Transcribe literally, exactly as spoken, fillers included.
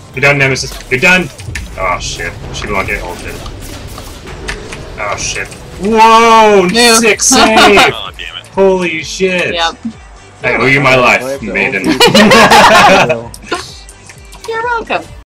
You're done, Nemesis. You're done! Oh shit. She don't get ulted. Oh shit. Whoa! Yeah. Sick save! Oh, damn it. Holy shit! Yep. I owe you my life, I have to maiden. ult. You're welcome.